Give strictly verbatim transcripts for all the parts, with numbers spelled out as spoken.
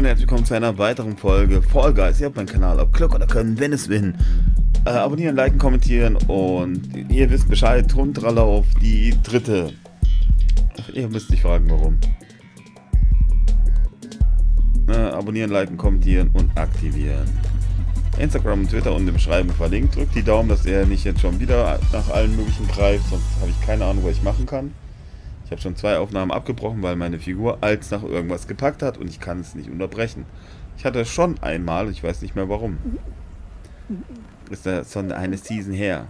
herzlich willkommen zu einer weiteren Folge Fall Guys. Ihr habt meinen Kanal ab Glück oder können, wenn es will. Äh, abonnieren, liken, kommentieren und ihr wisst Bescheid. Hundralle auf die dritte. Ach, ihr müsst nicht fragen, warum. Äh, abonnieren, liken, kommentieren und aktivieren. Instagram und Twitter unten im Beschreibung verlinkt. Drückt die Daumen, dass er nicht jetzt schon wieder nach allen möglichen greift, sonst habe ich keine Ahnung, was ich machen kann. Ich habe schon zwei Aufnahmen abgebrochen, weil meine Figur als nach irgendwas gepackt hat und ich kann es nicht unterbrechen. Ich hatte schon einmal, ich weiß nicht mehr warum. Ist da schon eine Season her.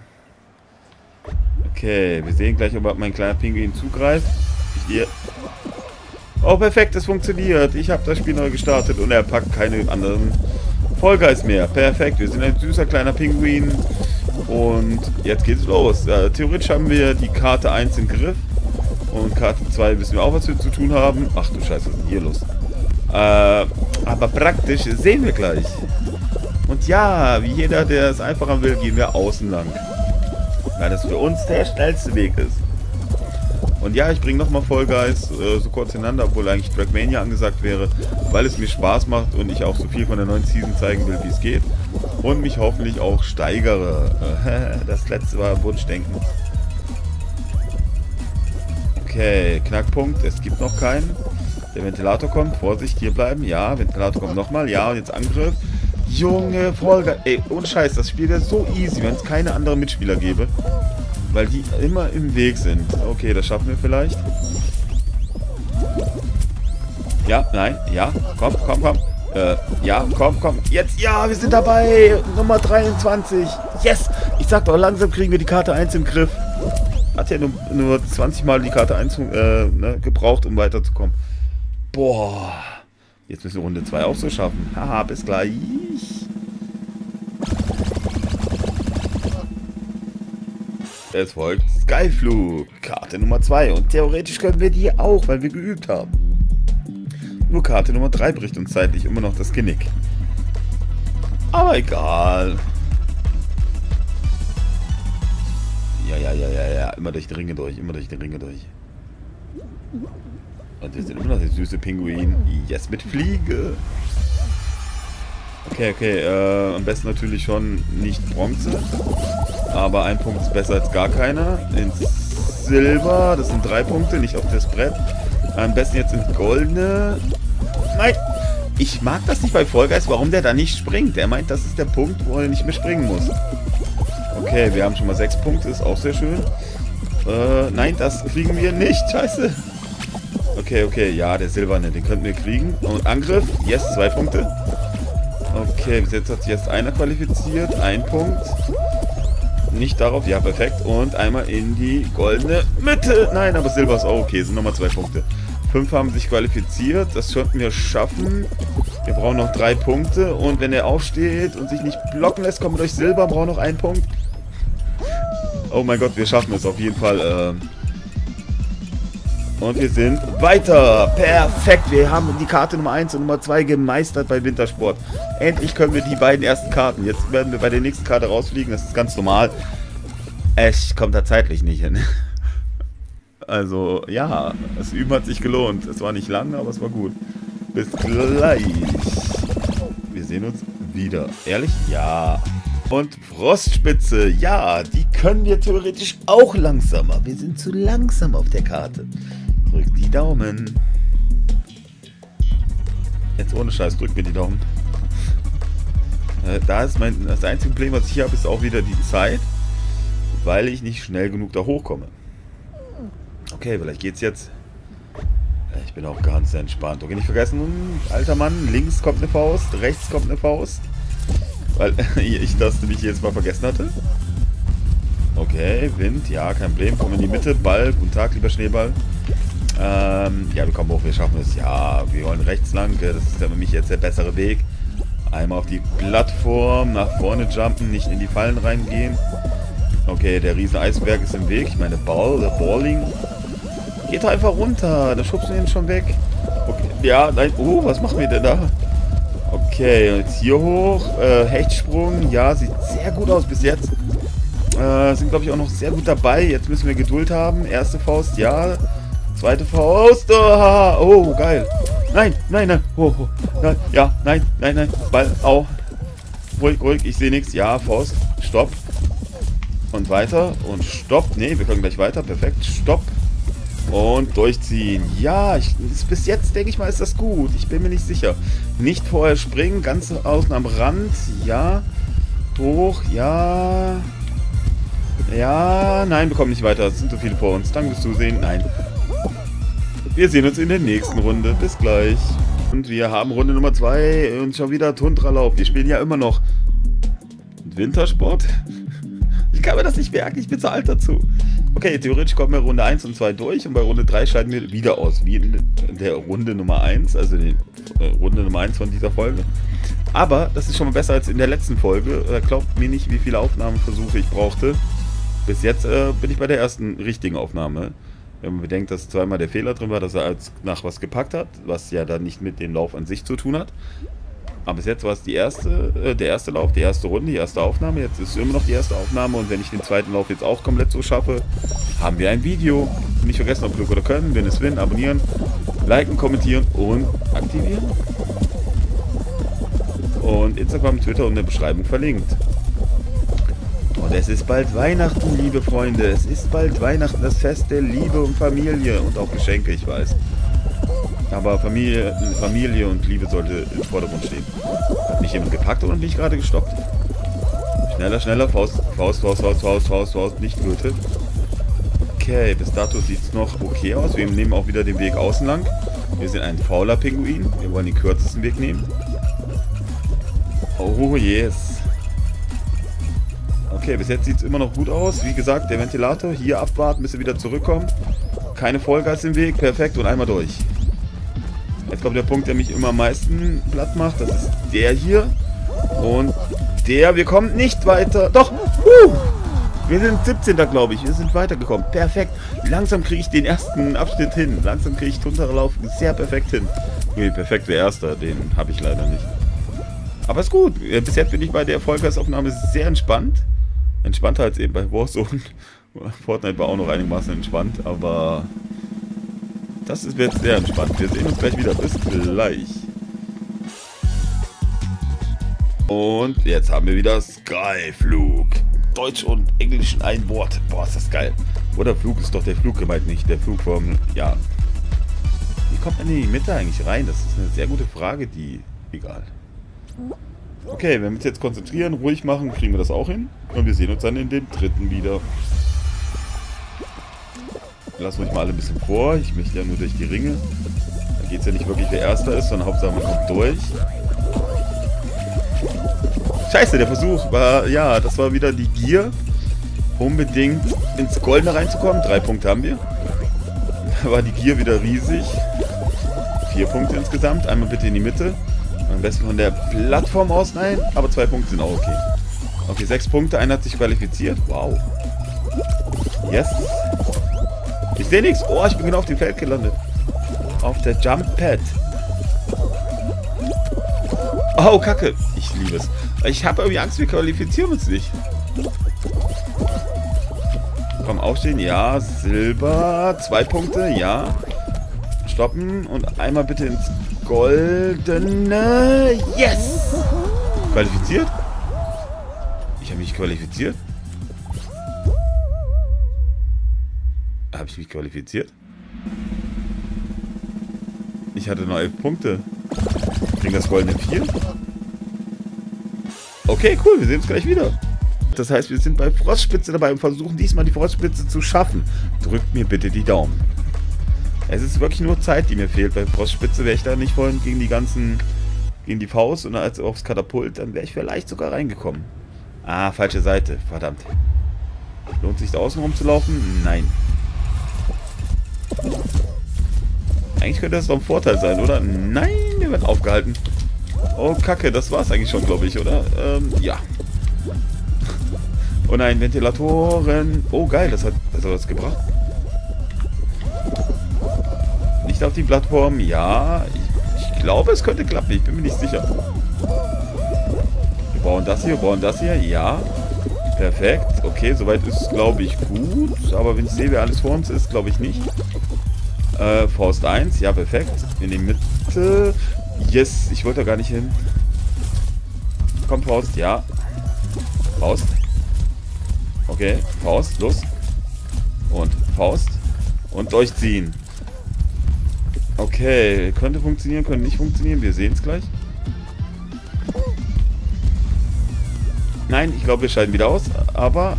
Okay, wir sehen gleich, ob mein kleiner Pinguin zugreift. Hier. Oh, perfekt, es funktioniert. Ich habe das Spiel neu gestartet und er packt keine anderen Fall Guys mehr. Perfekt, wir sind ein süßer kleiner Pinguin. Und jetzt geht's los. Äh, theoretisch haben wir die Karte eins im Griff. Und Karte zwei wissen wir auch, was wir zu tun haben. Ach du Scheiße, was ist denn hier los? Äh, aber praktisch sehen wir gleich. Und ja, wie jeder, der es einfach haben will, gehen wir außen lang. Weil das für uns der schnellste Weg ist. Und ja, ich bringe nochmal Fall Guys äh, so kurz hintereinander, obwohl eigentlich Trackmania angesagt wäre, weil es mir Spaß macht und ich auch so viel von der neuen Season zeigen will, wie es geht. Und mich hoffentlich auch steigere. Das letzte war Wunschdenken. Okay, Knackpunkt, es gibt noch keinen. Der Ventilator kommt, Vorsicht, hier bleiben. Ja, Ventilator kommt nochmal. Ja, und jetzt Angriff. Junge, Folge. Ey, ohne Scheiß, das Spiel wäre so easy, wenn es keine anderen Mitspieler gäbe. Weil die immer im Weg sind. Okay, das schaffen wir vielleicht. Ja, nein, ja, komm, komm, komm. Äh, ja, komm, komm. Jetzt, ja, wir sind dabei. Nummer dreiundzwanzig. Yes! Ich sag doch, langsam kriegen wir die Karte eins im Griff. Hat ja nur, nur zwanzig Mal die Karte eins äh, ne, gebraucht, um weiterzukommen. Boah. Jetzt müssen wir Runde zwei auch so schaffen. Haha, bis gleich. Es folgt Skyflug. Karte Nummer zwei. Und theoretisch können wir die auch, weil wir geübt haben. Nur Karte Nummer drei bricht uns zeitlich immer noch das Genick. Aber egal. Ja, ja, ja, ja, ja. Immer durch die Ringe durch. Immer durch die Ringe durch. Und wir sind immer noch der süße Pinguin. Yes, mit Fliege. Okay, okay. Äh, am besten natürlich schon nicht Bronze. Aber ein Punkt ist besser als gar keiner. Ins Silber. Das sind drei Punkte, nicht auf das Brett. Am besten jetzt ins Goldene. Nein! Ich mag das nicht bei Fall Guys, warum der da nicht springt. Der meint, das ist der Punkt, wo er nicht mehr springen muss. Okay, wir haben schon mal sechs Punkte, ist auch sehr schön. Äh, nein, das kriegen wir nicht. Scheiße. Okay, okay, ja, der Silberne, den könnten wir kriegen. Und Angriff, yes, zwei Punkte. Okay, bis jetzt hat sich jetzt einer qualifiziert. Ein Punkt. Nicht darauf, ja, perfekt. Und einmal in die goldene Mitte. Nein, aber Silber ist auch okay, sind nochmal zwei Punkte. Fünf haben sich qualifiziert, das könnten wir schaffen. Wir brauchen noch drei Punkte. Und wenn er aufsteht und sich nicht blocken lässt, kommen wir durch Silber, brauchen noch einen Punkt. Oh mein Gott, wir schaffen es auf jeden Fall. Und wir sind weiter. Perfekt, wir haben die Karte Nummer eins und Nummer zwei gemeistert bei Wintersport. Endlich können wir die beiden ersten Karten. Jetzt werden wir bei der nächsten Karte rausfliegen, das ist ganz normal. Es kommt da zeitlich nicht hin. Also, ja, das Üben hat sich gelohnt. Es war nicht lang, aber es war gut. Bis gleich. Wir sehen uns wieder. Ehrlich? Ja. Und Frostspitze, ja, die können wir theoretisch auch langsamer. Wir sind zu langsam auf der Karte. Drückt die Daumen. Jetzt ohne Scheiß, drückt mir die Daumen. Äh, da ist mein, das einzige Problem, was ich hier habe, ist auch wieder die Zeit. Weil ich nicht schnell genug da hochkomme. Okay, vielleicht geht's jetzt. Ich bin auch ganz entspannt. Okay, nicht vergessen, alter Mann, links kommt eine Faust, rechts kommt eine Faust. Weil ich das nämlich jetzt mal vergessen hatte. Okay, Wind, ja, kein Problem. Kommen in die Mitte, Ball, guten Tag, lieber Schneeball. Ähm, ja, wir kommen hoch, wir schaffen es. Ja, wir wollen rechts lang, das ist für mich jetzt der bessere Weg. Einmal auf die Plattform, nach vorne jumpen, nicht in die Fallen reingehen. Okay, der riesen Eisberg ist im Weg. Ich meine, Ball, der Balling. Geht einfach runter, da schubsen wir ihn schon weg. Okay, ja, nein, oh, was machen wir denn da? Okay, jetzt hier hoch. Äh, Hechtsprung, ja, sieht sehr gut aus bis jetzt. Äh, sind, glaube ich, auch noch sehr gut dabei. Jetzt müssen wir Geduld haben. Erste Faust, ja. Zweite Faust. Oh, oh geil. Nein, nein, nein. Oh, oh. Nein, ja, nein, nein, nein. Ball, au. Ruhig, ruhig, ich sehe nichts. Ja, Faust. Stopp. Und weiter. Und stopp. Ne, wir können gleich weiter. Perfekt. Stopp. Und durchziehen. Ja, ich, bis jetzt denke ich mal, ist das gut. Ich bin mir nicht sicher. Nicht vorher springen. Ganz außen am Rand. Ja. Hoch. Ja. Ja. Nein, wir kommen nicht weiter. Es sind so viele vor uns. Danke fürs Zusehen. Nein. Wir sehen uns in der nächsten Runde. Bis gleich. Und wir haben Runde Nummer zwei und schon wieder Tundralauf. Wir spielen ja immer noch Wintersport. Ich kann mir das nicht merken, ich bin zu alt dazu. Okay, theoretisch kommen wir Runde eins und zwei durch und bei Runde drei scheiden wir wieder aus, wie in der Runde Nummer eins, also die Runde Nummer eins von dieser Folge. Aber das ist schon mal besser als in der letzten Folge. Glaubt mir nicht, wie viele Aufnahmeversuche ich brauchte. Bis jetzt äh, bin ich bei der ersten richtigen Aufnahme. Wenn man bedenkt, dass zweimal der Fehler drin war, dass er als nach was gepackt hat, was ja dann nicht mit dem Lauf an sich zu tun hat. Aber bis jetzt war es die erste, äh, der erste Lauf, die erste Runde, die erste Aufnahme. Jetzt ist es immer noch die erste Aufnahme und wenn ich den zweiten Lauf jetzt auch komplett so schaffe, haben wir ein Video. Nicht vergessen, ob Glück oder Können, wenn es will, abonnieren, liken, kommentieren und aktivieren. Und Instagram, Twitter und in der Beschreibung verlinkt. Und es ist bald Weihnachten, liebe Freunde. Es ist bald Weihnachten, das Fest der Liebe und Familie und auch Geschenke, ich weiß. Aber Familie, Familie und Liebe sollte im Vordergrund stehen. Hat mich jemand gepackt oder bin ich gerade gestoppt? Schneller, schneller, Faust, Faust, Faust, Faust, Faust, Faust, Faust, nicht Gürtel. Okay, bis dato sieht es noch okay aus. Wir nehmen auch wieder den Weg außen lang. Wir sind ein fauler Pinguin. Wir wollen den kürzesten Weg nehmen. Oh yes. Okay, bis jetzt sieht es immer noch gut aus. Wie gesagt, der Ventilator. Hier abwarten, bis wir wieder zurückkommen. Keine Vollgas im Weg. Perfekt. Und einmal durch. Jetzt kommt der Punkt, der mich immer am meisten platt macht. Das ist der hier. Und der. Wir kommen nicht weiter. Doch. Uh, wir sind siebzehnter glaube ich. Wir sind weitergekommen. Perfekt. Langsam kriege ich den ersten Abschnitt hin. Langsam kriege ich Tundralauf sehr perfekt hin. Nee, perfekt der erste. Den habe ich leider nicht. Aber ist gut. Bis jetzt bin ich bei der Vollgasaufnahme sehr entspannt. Entspannter als eben bei Warzone. Fortnite war auch noch einigermaßen entspannt, aber das ist jetzt sehr entspannt. Wir sehen uns gleich wieder. Bis gleich. Und jetzt haben wir wieder Skyflug. Deutsch und Englisch in ein Wort. Boah, ist das geil. Oder Flug ist doch der Flug gemeint, nicht der Flug vom... Ja. Wie kommt man in die Mitte eigentlich rein? Das ist eine sehr gute Frage, die... Egal. Okay, wenn wir uns jetzt konzentrieren, ruhig machen, kriegen wir das auch hin. Und wir sehen uns dann in dem dritten wieder. Lassen wir euch mal alle ein bisschen vor. Ich möchte ja nur durch die Ringe. Da geht es ja nicht wirklich, wer Erster ist, sondern Hauptsache man kommt durch. Scheiße, der Versuch war, ja, das war wieder die Gier. Unbedingt ins Goldene reinzukommen. Drei Punkte haben wir. Da war die Gier wieder riesig. Vier Punkte insgesamt. Einmal bitte in die Mitte. Am besten von der Plattform aus, nein, aber zwei Punkte sind auch okay. Okay, sechs Punkte, einer hat sich qualifiziert. Wow. Yes. Ich sehe nichts. Oh, ich bin genau auf dem Feld gelandet. Auf der Jump Pad. Oh, Kacke. Ich liebe es. Ich habe irgendwie Angst, wir qualifizieren uns nicht. Komm, aufstehen. Ja, Silber. Zwei Punkte, ja. Stoppen und einmal bitte ins Goldene. Yes! Qualifiziert? Ich habe mich qualifiziert. Habe ich mich qualifiziert? Ich hatte nur elf Punkte. Kriegen das Goldene vier? Okay, cool. Wir sehen uns gleich wieder. Das heißt, wir sind bei Frostspitze dabei und versuchen diesmal die Frostspitze zu schaffen. Drückt mir bitte die Daumen. Es ist wirklich nur Zeit, die mir fehlt. Bei Frostspitze wäre ich da nicht vorhin gegen die ganzen, gegen die Faust und als aufs Katapult, dann wäre ich vielleicht sogar reingekommen. Ah, falsche Seite. Verdammt. Lohnt sich da außen rum zu laufen? Nein. Eigentlich könnte das doch ein Vorteil sein, oder? Nein, wir werden aufgehalten. Oh, Kacke, das war's eigentlich schon, glaube ich, oder? Ähm, ja. Oh nein, Ventilatoren. Oh, geil, das hat, das hat was gebracht. Nicht auf die Plattform. Ja, ich, ich glaube, es könnte klappen. Ich bin mir nicht sicher. Wir brauchen das hier, wir brauchen das hier. Ja, perfekt. Okay, soweit ist es, glaube ich, gut. Aber wenn ich sehe, wer alles vor uns ist, glaube ich nicht. Äh, Faust eins. Ja, perfekt. Wir nehmen mit bitte. Yes, ich wollte da gar nicht hin. Komm, Faust, ja. Faust. Okay, Faust, los. Und Faust. Und durchziehen. Okay, könnte funktionieren, könnte nicht funktionieren. Wir sehen es gleich. Nein, ich glaube, wir scheiden wieder aus. Aber...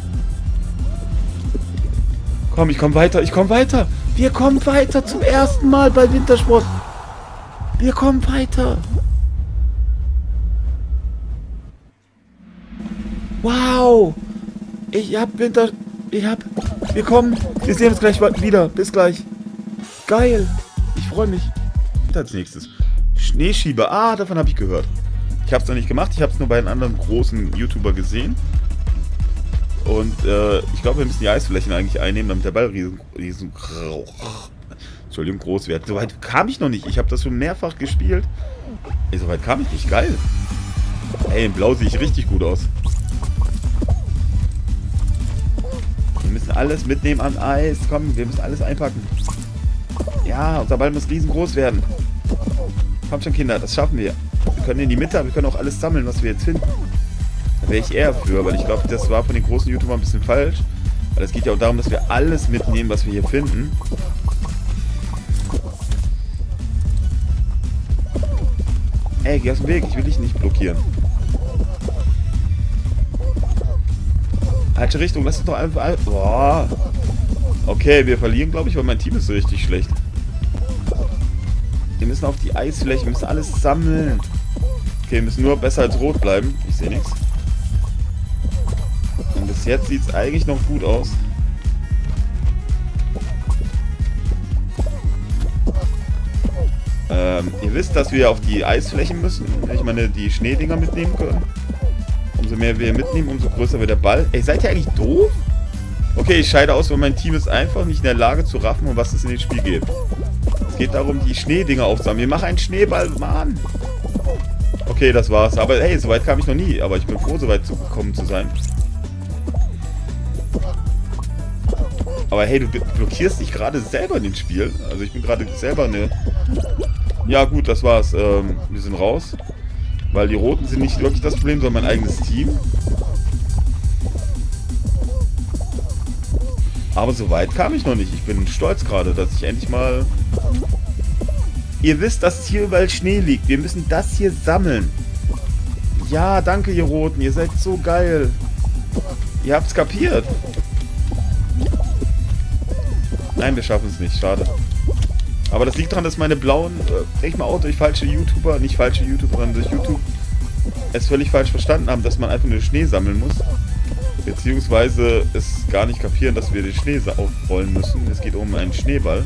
Komm, ich komme weiter, ich komme weiter. Wir kommen weiter zum ersten Mal bei Wintersport. Wir kommen weiter. Wow. Ich hab Winter... Ich hab... Wir kommen. Wir sehen uns gleich wieder. Bis gleich. Geil. Ich freue mich. Und als nächstes. Schneeschieber. Ah, davon habe ich gehört. Ich habe es noch nicht gemacht. Ich habe es nur bei einem anderen großen YouTuber gesehen. Und äh, ich glaube, wir müssen die Eisflächen eigentlich einnehmen, damit der Ball riesen... riesen Entschuldigung, groß wird. Soweit kam ich noch nicht. Ich habe das schon mehrfach gespielt. Ey, soweit kam ich nicht. Geil. Ey, in Blau sehe ich richtig gut aus. Wir müssen alles mitnehmen an Eis. Komm, wir müssen alles einpacken. Ja, unser Ball muss riesengroß werden. Kommt schon, Kinder, das schaffen wir. Wir können in die Mitte, aber wir können auch alles sammeln, was wir jetzt finden. Da wäre ich eher für, weil ich glaube, das war von den großen YouTubern ein bisschen falsch. Weil es geht ja auch darum, dass wir alles mitnehmen, was wir hier finden. Ey, geh aus dem Weg, ich will dich nicht blockieren. Falsche Richtung, lass uns doch einfach... Boah. Okay, wir verlieren, glaube ich, weil mein Team ist so richtig schlecht. Wir müssen auf die Eisfläche, wir müssen alles sammeln. Okay, wir müssen nur besser als rot bleiben. Ich sehe nichts. Und bis jetzt sieht es eigentlich noch gut aus. Ähm, ihr wisst, dass wir auf die Eisflächen müssen. Ich meine, die Schneedinger mitnehmen können. Umso mehr wir mitnehmen, umso größer wird der Ball. Ey, seid ihr eigentlich doof? Okay, ich scheide aus, weil mein Team ist einfach nicht in der Lage zu raffen, um was es in dem Spiel geht. Es geht darum, die Schneedinger aufzusammeln. Wir machen einen Schneeball, Mann. Okay, das war's. Aber hey, soweit kam ich noch nie. Aber ich bin froh, soweit zu gekommen zu sein. Aber hey, du blockierst dich gerade selber in den Spiel. Also ich bin gerade selber eine... Ja gut, das war's. Ähm, wir sind raus. Weil die Roten sind nicht wirklich das Problem, sondern mein eigenes Team. Aber so weit kam ich noch nicht. Ich bin stolz gerade, dass ich endlich mal... Ihr wisst, dass hier überall Schnee liegt. Wir müssen das hier sammeln. Ja, danke, ihr Roten. Ihr seid so geil. Ihr habt's kapiert. Nein, wir schaffen es nicht. Schade. Aber das liegt daran, dass meine blauen, äh, denke ich mal auch durch falsche YouTuber, nicht falsche YouTuber, sondern durch YouTube, es völlig falsch verstanden haben, dass man einfach nur Schnee sammeln muss. Beziehungsweise es gar nicht kapieren, dass wir den Schnee aufrollen müssen. Es geht um einen Schneeball.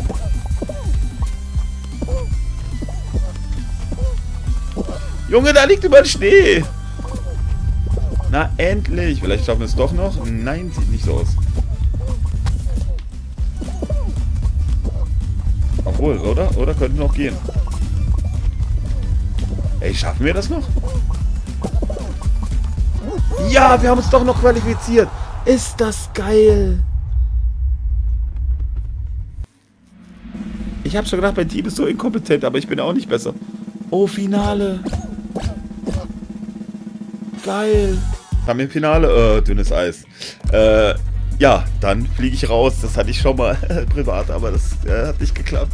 Junge, da liegt überall Schnee! Na, endlich! Vielleicht schaffen wir es doch noch. Nein, sieht nicht so aus. Obwohl, oder? Oder könnte noch gehen. Ey, schaffen wir das noch? Ja, wir haben uns doch noch qualifiziert. Ist das geil. Ich habe schon gedacht, mein Team ist so inkompetent, aber ich bin auch nicht besser. Oh, Finale. Geil. Haben wir im Finale? Äh, dünnes Eis. Äh, ja, dann fliege ich raus. Das hatte ich schon mal privat, aber das äh, hat nicht geklappt.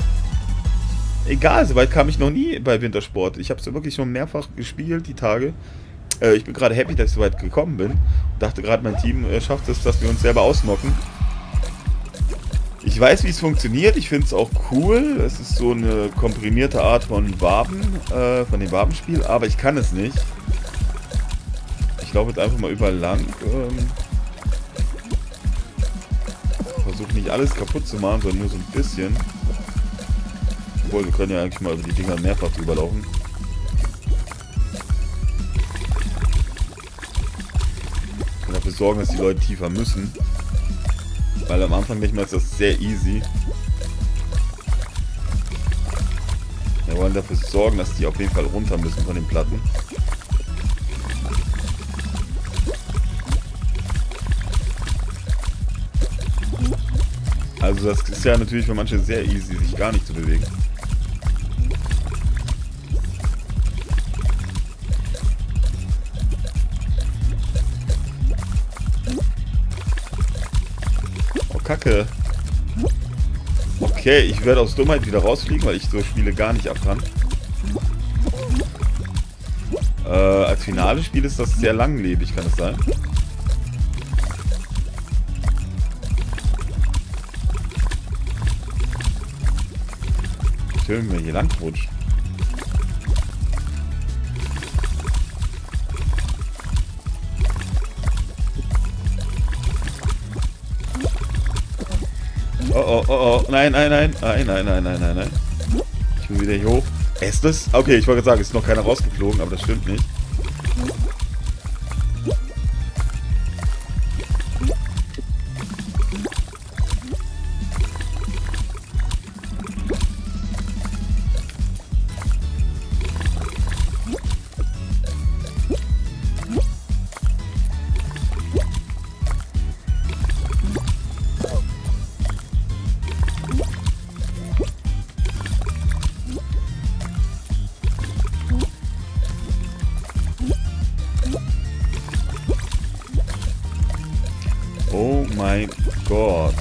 Egal, soweit kam ich noch nie bei Wintersport. Ich habe es wirklich schon mehrfach gespielt, die Tage. Äh, ich bin gerade happy, dass ich so weit gekommen bin. Dachte gerade, mein Team äh, schafft es, dass wir uns selber ausnocken. Ich weiß, wie es funktioniert. Ich finde es auch cool. Es ist so eine komprimierte Art von Waben, äh, von dem Wabenspiel, aber ich kann es nicht. Ich laufe jetzt einfach mal überall lang. Ähm, Versuche nicht alles kaputt zu machen, sondern nur so ein bisschen. Obwohl, wir können ja eigentlich mal über die Dinger mehrfach drüber laufen. Ich kann dafür sorgen, dass die Leute tiefer müssen. Weil am Anfang nicht mal ist das sehr easy. Wir wollen dafür sorgen, dass die auf jeden Fall runter müssen von den Platten. Also das ist ja natürlich für manche sehr easy, sich gar nicht zu bewegen. Okay, ich werde aus Dummheit wieder rausfliegen, weil ich so Spiele gar nicht abkann. Äh, als finales Spiel ist das sehr langlebig, kann es sein? Schön, wenn hier lang rutscht. Oh, oh, oh, oh. Nein, nein, nein. Nein, nein, nein, nein, nein, nein. Ich will wieder hier hoch. Ist das? Okay, ich wollte sagen, es ist noch keiner rausgeflogen, aber das stimmt nicht. Oh mein Gott.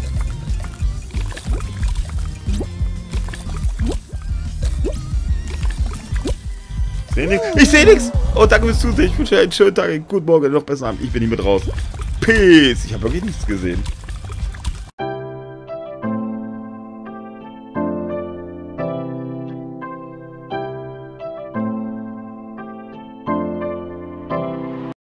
Ich sehe nichts. Ich sehe nichts. Oh, danke fürs Zusehen. Ich wünsche euch einen schönen Tag. Guten Morgen, noch besser Abend. Ich bin hier mit raus. Peace. Ich habe wirklich nichts gesehen.